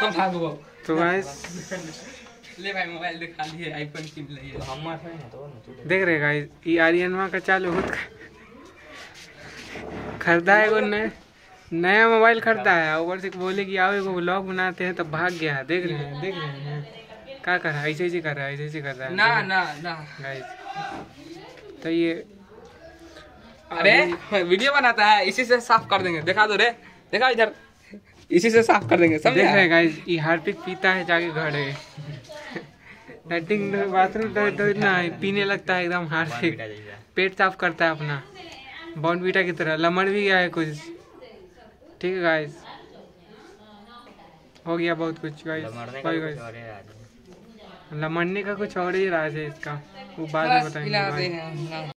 भागो। तो गाइस ले भाई मोबाइल दिखा लिए आईफोन की ले देख रहे गाइस ये आर्यनमा का चालू होत खरीदा है, नया मोबाइल खरीदा है, ऊपर से बोले कि आओ एगो व्लॉग बनाते हैं, तब भाग गया है। देख रहे हैं क्या कर रहा है, ऐसे कर रहा है, ऐसे कर रहा है ना ना ना गाइस। तो ये अरे वीडियो बनाता है, इसी से साफ कर देंगे। दिखा दो रे, देखा इधर, इसी से साफ कर देंगे। समझे? देख रहे गाइस ये हार्पिक पीता है जाके घर है लैट्रिन बाथरूम तो इतना पीने लगता है एकदम हार्पिक, पेट साफ करता है अपना बॉर्नवीटा की तरह। लमड़ भी गया है कुछ। ठीक है गाइस, हो गया बहुत कुछ गाइस। लमड़ने का कुछ और ही राज है इसका, वो बाद में बताएंगे।